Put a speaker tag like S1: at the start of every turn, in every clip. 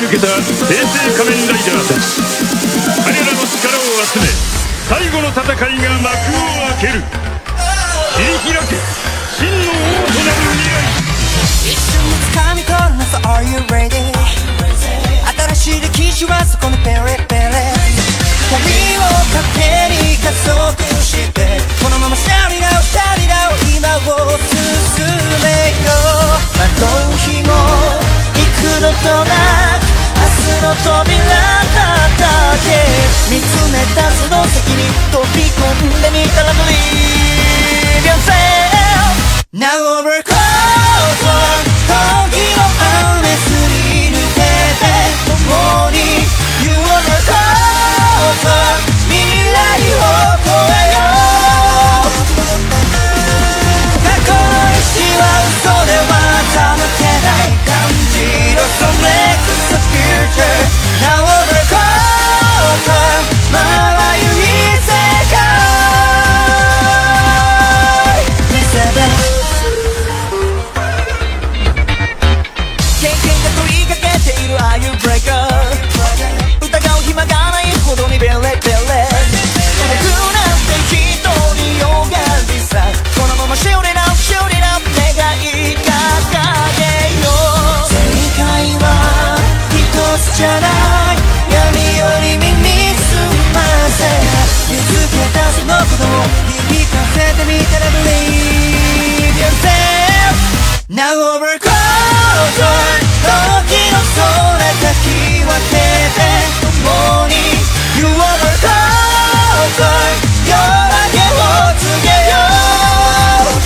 S1: 抜けた平成仮面ライダーたち、彼らの力を集め最後の戦いが幕を開ける。切り開け真の王となる未来。
S2: 一瞬に掴み取るのさ Are you ready？ 新しい歴史はそこにペレペレ。髪を勝手に加速して、このままシャリラウシャリラウ今を進めよう。惑う日も幾度となく明日の扉叩け。見つめたその先に飛び込んでみたら Believe yourself Now over closer 時の雨すり抜けて共に You over closer 未来を越えよう。過去の石は嘘では保てない感じろ。So next the future Now over closer まばゆい世界見せて。経験が問いかけている Are you breaker？ 疑う暇がないほどにベレベレ。孤独なんて一人よがりさ。このまま Shoot it up Shoot it up 願い掲げよう。正解は一つじゃない。闇より耳すませ見つけたそのことを響かせてみたら Believe yourself Now over closer 時の空かき分けて共に You over closer 夜明けを告げよう。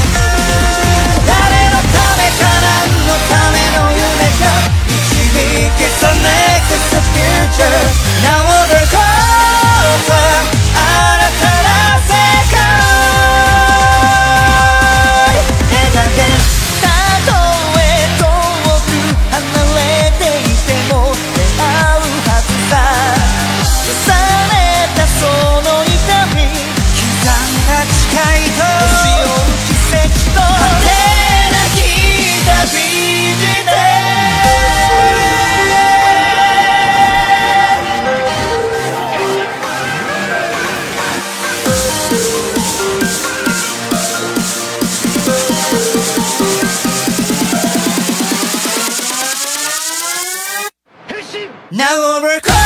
S2: 誰のためか何のための夢か導け。So next is the future Now over closer 新たな世界描け。たとえ遠く離れていても出会うはずさ。重ねたその痛み刻んだ誓いと星を奇跡と果てなき旅路で。Now over